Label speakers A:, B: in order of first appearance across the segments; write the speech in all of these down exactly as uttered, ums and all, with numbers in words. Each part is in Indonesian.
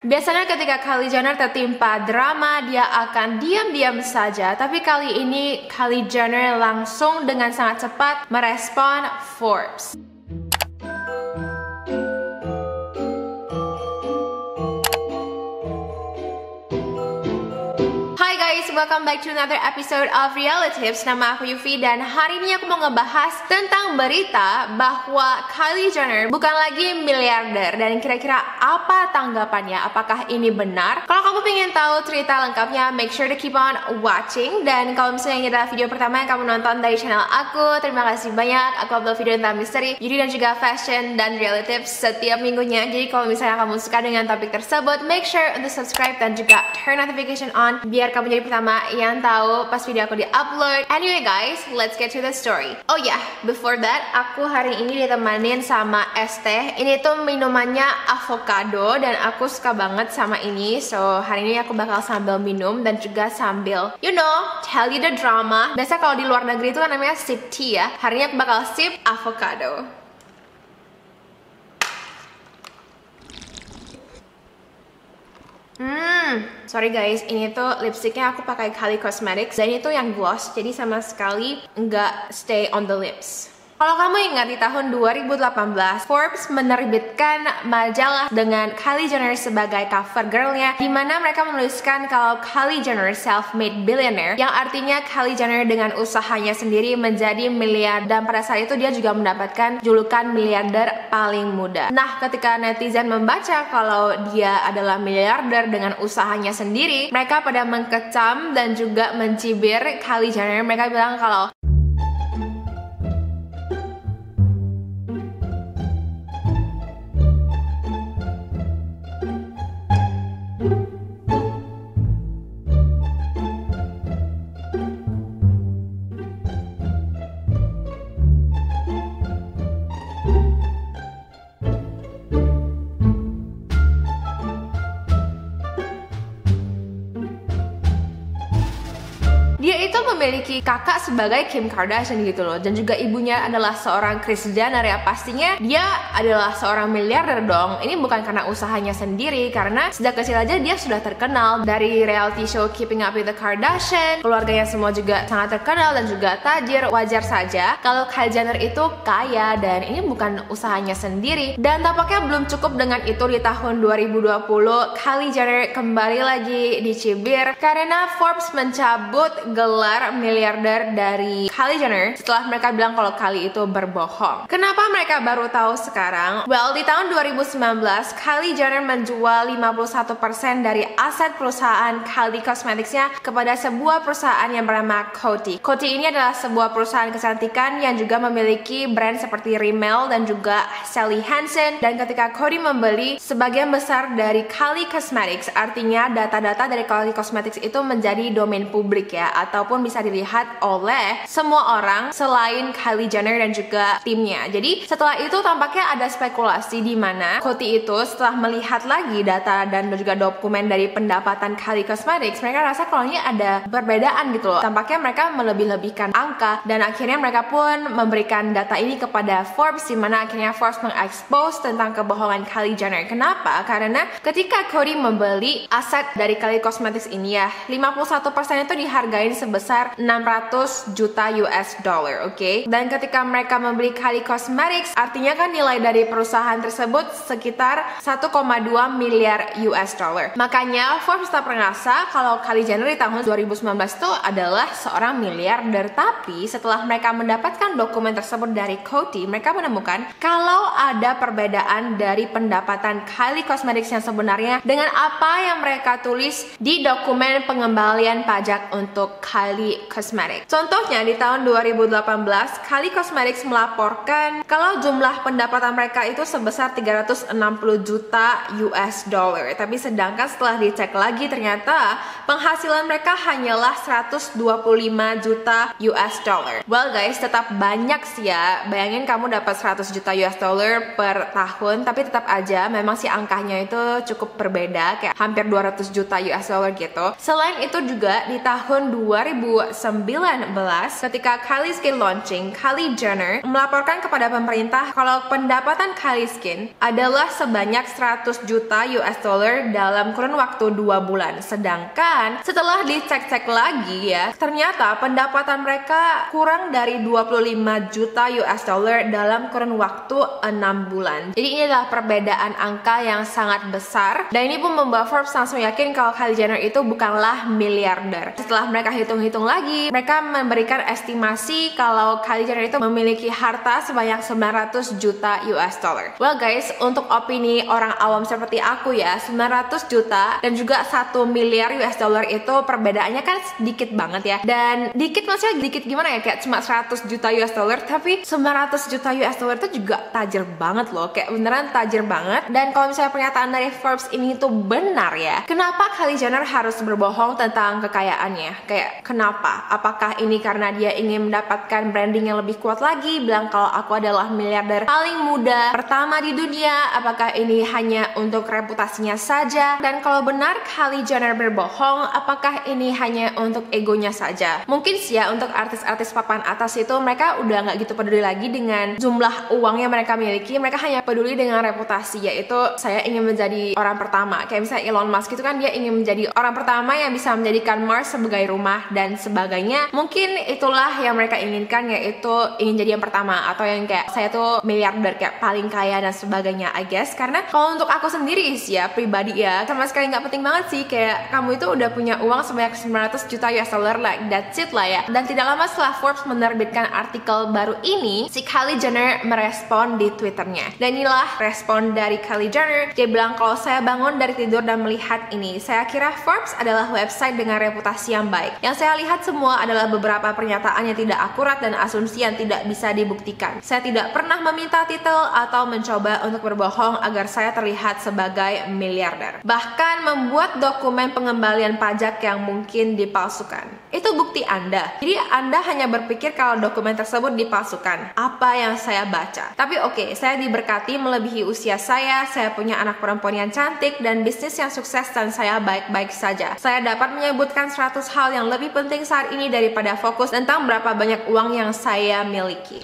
A: Biasanya ketika Kylie Jenner tertimpa drama, dia akan diam-diam saja. Tapi kali ini Kylie Jenner langsung dengan sangat cepat merespon Forbes. Hai guys, welcome back to another episode of Relatives. Nama aku Yufi dan hari ini aku mau ngebahas tentang berita bahwa Kylie Jenner bukan lagi miliarder. Dan kira-kira apa tanggapannya? Apakah ini benar? Kalau kamu pengen tahu cerita lengkapnya, make sure to keep on watching. Dan kalau misalnya ini adalah video pertama yang kamu nonton dari channel aku, terima kasih banyak. Aku upload video tentang misteri, beauty dan juga fashion dan relatives setiap minggunya. Jadi kalau misalnya kamu suka dengan topik tersebut, make sure untuk subscribe dan juga turn notification on biar kamu jadi pertama yang tahu pas video aku di-upload. Anyway guys, let's get to the story. Oh ya, yeah, before that, aku hari ini ditemanin sama es teh. Ini tuh minumannya avocado dan aku suka banget sama ini. So, hari ini aku bakal sambil minum dan juga sambil, you know, tell you the drama. Biasa kalau di luar negeri itu kan namanya sip tea ya. Hari ini aku bakal sip avocado. Hmm, sorry guys, ini tuh lipstiknya aku pakai Kylie Cosmetics dan itu yang gloss, jadi sama sekali nggak stay on the lips. Kalau kamu ingat di tahun dua ribu delapan belas, Forbes menerbitkan majalah dengan Kylie Jenner sebagai cover girlnya, di mana mereka menuliskan kalau Kylie Jenner self-made billionaire, yang artinya Kylie Jenner dengan usahanya sendiri menjadi miliarder, dan pada saat itu dia juga mendapatkan julukan miliarder paling muda. Nah, ketika netizen membaca kalau dia adalah miliarder dengan usahanya sendiri, mereka pada mengkecam dan juga mencibir Kylie Jenner. Mereka bilang kalau dia itu memiliki kakak sebagai Kim Kardashian gitu loh, dan juga ibunya adalah seorang Kris Jenner. Ya pastinya dia adalah seorang miliarder dong. Ini bukan karena usahanya sendiri, karena sejak kecil aja dia sudah terkenal dari reality show Keeping Up with the Kardashian. Keluarganya semua juga sangat terkenal dan juga tajir. Wajar saja kalau Kylie Jenner itu kaya, dan ini bukan usahanya sendiri. Dan tampaknya belum cukup dengan itu. Di tahun dua ribu dua puluh, Kylie Jenner kembali lagi dicibir karena Forbes mencabut gelar miliarder dari Kylie Jenner setelah mereka bilang kalau Kylie itu berbohong. Kenapa mereka baru tahu sekarang? Well, di tahun dua ribu sembilan belas, Kylie Jenner menjual lima puluh satu persen dari aset perusahaan Kylie Cosmetics-nya kepada sebuah perusahaan yang bernama Coty. Coty ini adalah sebuah perusahaan kecantikan yang juga memiliki brand seperti Rimmel dan juga Sally Hansen. Dan ketika Coty membeli sebagian besar dari Kylie Cosmetics, artinya data-data dari Kylie Cosmetics itu menjadi domain publik ya, ataupun bisa dilihat oleh semua orang selain Kylie Jenner dan juga timnya. Jadi setelah itu tampaknya ada spekulasi di mana Coty itu setelah melihat lagi data dan juga dokumen dari pendapatan Kylie Cosmetics, mereka rasa kalau ini ada perbedaan gitu loh. Tampaknya mereka melebih-lebihkan angka, dan akhirnya mereka pun memberikan data ini kepada Forbes, di mana akhirnya Forbes mengekspos tentang kebohongan Kylie Jenner. Kenapa? Karena ketika Coty membeli aset dari Kylie Cosmetics ini ya, lima puluh satu persen itu dihargai sebesar enam ratus juta U S dollar, oke? Okay? Dan ketika mereka membeli Kylie Cosmetics, artinya kan nilai dari perusahaan tersebut sekitar satu koma dua miliar U S dollar. Makanya Forbes tak merasa kalau Kylie Jenner di tahun dua ribu sembilan belas itu adalah seorang miliarder. Tapi setelah mereka mendapatkan dokumen tersebut dari Coty, mereka menemukan kalau ada perbedaan dari pendapatan Kylie Cosmetics yang sebenarnya dengan apa yang mereka tulis di dokumen pengembalian pajak untuk Kylie Cosmetics. Contohnya di tahun dua ribu delapan belas, Kylie Cosmetics melaporkan kalau jumlah pendapatan mereka itu sebesar tiga ratus enam puluh juta U S dollar. Tapi sedangkan setelah dicek lagi ternyata penghasilan mereka hanyalah seratus dua puluh lima juta U S dollar. Well guys, tetap banyak sih ya. Bayangin kamu dapat seratus juta U S dollar per tahun, tapi tetap aja memang si angkanya itu cukup berbeda, kayak hampir dua ratus juta U S dollar gitu. Selain itu juga di tahun dua dua ribu sembilan belas ketika Kylie Skin launching, Kylie Jenner melaporkan kepada pemerintah kalau pendapatan Kylie Skin adalah sebanyak seratus juta U S dollar dalam kurun waktu dua bulan. Sedangkan setelah dicek-cek lagi ya, ternyata pendapatan mereka kurang dari dua puluh lima juta U S dollar dalam kurun waktu enam bulan. Jadi ini adalah perbedaan angka yang sangat besar, dan ini pun membuat Forbes langsung yakin kalau Kylie Jenner itu bukanlah miliarder. Setelah mereka hitung-hitung lagi, mereka memberikan estimasi kalau Kylie Jenner itu memiliki harta sebanyak sembilan ratus juta U S dollar. Well guys, untuk opini orang awam seperti aku ya, sembilan ratus juta dan juga satu miliar U S dollar itu perbedaannya kan sedikit banget ya. Dan dikit maksudnya dikit gimana ya, kayak cuma seratus juta U S dollar, tapi sembilan ratus juta U S dollar itu juga tajir banget loh, kayak beneran tajir banget. Dan kalau misalnya pernyataan dari Forbes ini tuh benar ya, kenapa Kylie Jenner harus berbohong tentang kekayaannya? Kayak kenapa? Apakah ini karena dia ingin mendapatkan branding yang lebih kuat lagi, bilang kalau aku adalah miliarder paling muda pertama di dunia? Apakah ini hanya untuk reputasinya saja? Dan kalau benar Kylie Jenner berbohong, apakah ini hanya untuk egonya saja? Mungkin sih ya, untuk artis-artis papan atas itu mereka udah nggak gitu peduli lagi dengan jumlah uang yang mereka miliki. Mereka hanya peduli dengan reputasi, yaitu saya ingin menjadi orang pertama. Kayak misalnya Elon Musk itu kan dia ingin menjadi orang pertama yang bisa menjadikan Mars sebagai rumah dan sebagainya. Mungkin itulah yang mereka inginkan, yaitu ingin jadi yang pertama, atau yang kayak saya tuh miliarder kayak paling kaya dan sebagainya, I guess. Karena kalau untuk aku sendiri sih ya, pribadi ya, sama sekali nggak penting banget sih. Kayak kamu itu udah punya uang sebanyak sembilan ratus juta U S dollar, like that's it lah ya. Dan tidak lama setelah Forbes menerbitkan artikel baru ini, si Kylie Jenner merespon di Twitternya. Dan inilah respon dari Kylie Jenner. Dia bilang kalau saya bangun dari tidur dan melihat ini, saya kira Forbes adalah website dengan reputasi yang baik. Yang saya lihat semua adalah beberapa pernyataan yang tidak akurat dan asumsi yang tidak bisa dibuktikan. Saya tidak pernah meminta titel atau mencoba untuk berbohong agar saya terlihat sebagai miliarder. Bahkan membuat dokumen pengembalian pajak yang mungkin dipalsukan. Itu bukti Anda. Jadi Anda hanya berpikir kalau dokumen tersebut dipalsukan. Apa yang saya baca. Tapi oke, okay, saya diberkati melebihi usia saya, saya punya anak perempuan yang cantik dan bisnis yang sukses, dan saya baik-baik saja. Saya dapat menyebutkan seratus hal yang lebih penting saat ini daripada fokus tentang berapa banyak uang yang saya miliki.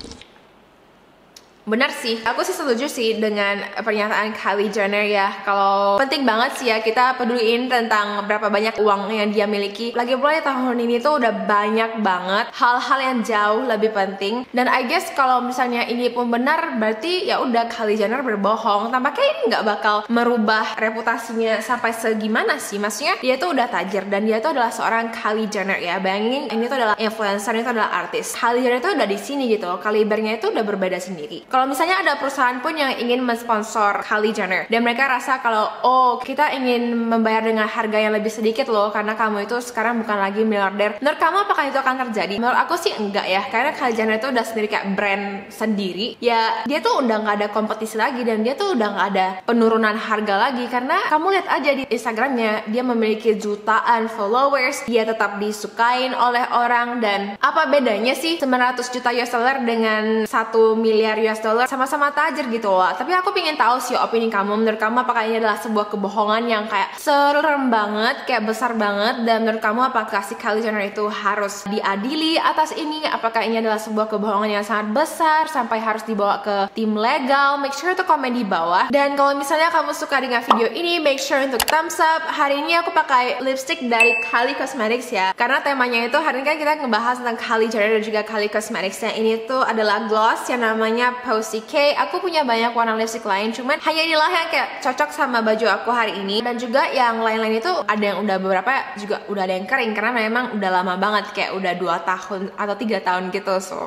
A: Benar sih, aku sih setuju sih dengan pernyataan Kylie Jenner ya. Kalau penting banget sih ya kita peduliin tentang berapa banyak uang yang dia miliki. Lagi pula di tahun ini tuh udah banyak banget hal-hal yang jauh lebih penting. Dan I guess kalau misalnya ini pun benar, berarti ya udah Kylie Jenner berbohong. Tampaknya ini nggak bakal merubah reputasinya sampai segimana sih. Maksudnya dia tuh udah tajir dan dia tuh adalah seorang Kylie Jenner ya. Bayangin ini tuh adalah influencer, ini tuh adalah artis. Kylie Jenner tuh udah di sini gitu. Kalibernya itu udah berbeda sendiri. Kalau misalnya ada perusahaan pun yang ingin mensponsor Kylie Jenner dan mereka rasa kalau oh kita ingin membayar dengan harga yang lebih sedikit loh karena kamu itu sekarang bukan lagi miliarder, menurut kamu apakah itu akan terjadi? Menurut aku sih enggak ya, karena Kylie Jenner itu udah sendiri kayak brand sendiri ya, dia tuh udah nggak ada kompetisi lagi dan dia tuh udah nggak ada penurunan harga lagi. Karena kamu lihat aja di Instagramnya, dia memiliki jutaan followers, dia tetap disukain oleh orang. Dan apa bedanya sih sembilan ratus juta U S dollar dengan satu miliar U S dollar? Sama-sama tajir gitu loh. Tapi aku pengen tahu sih opini kamu. Menurut kamu apakah ini adalah sebuah kebohongan yang kayak serem banget, kayak besar banget? Dan menurut kamu apakah si Kylie Jenner itu harus diadili atas ini? Apakah ini adalah sebuah kebohongan yang sangat besar sampai harus dibawa ke tim legal? Make sure to komen di bawah. Dan kalau misalnya kamu suka dengan video ini, make sure untuk thumbs up. Hari ini aku pakai lipstick dari Kylie Cosmetics ya, karena temanya itu hari ini kan kita ngebahas tentang Kylie Jenner dan juga Kylie Cosmetics. Yang ini tuh adalah gloss yang namanya Posy K. Aku punya banyak warna lipstick lain, cuman hanya inilah yang kayak cocok sama baju aku hari ini. Dan juga yang lain-lain itu ada yang udah beberapa juga udah ada yang kering karena memang udah lama banget, kayak udah dua tahun atau tiga tahun gitu. So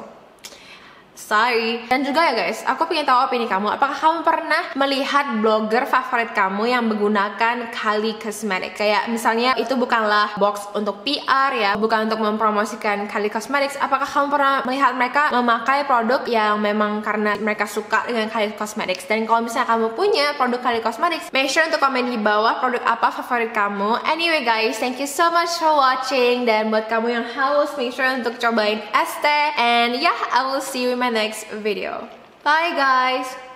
A: sorry. Dan juga ya guys, aku pengen tahu opini kamu. Apakah kamu pernah melihat blogger favorit kamu yang menggunakan Kylie Cosmetics? Kayak misalnya itu bukanlah box untuk P R ya, bukan untuk mempromosikan Kylie Cosmetics. Apakah kamu pernah melihat mereka memakai produk yang memang karena mereka suka dengan Kylie Cosmetics? Dan kalau misalnya kamu punya produk Kylie Cosmetics, make sure untuk komen di bawah produk apa favorit kamu. Anyway guys, thank you so much for watching. Dan buat kamu yang haus, make sure untuk cobain es teh. And yeah, I will see you in my next video. Bye guys.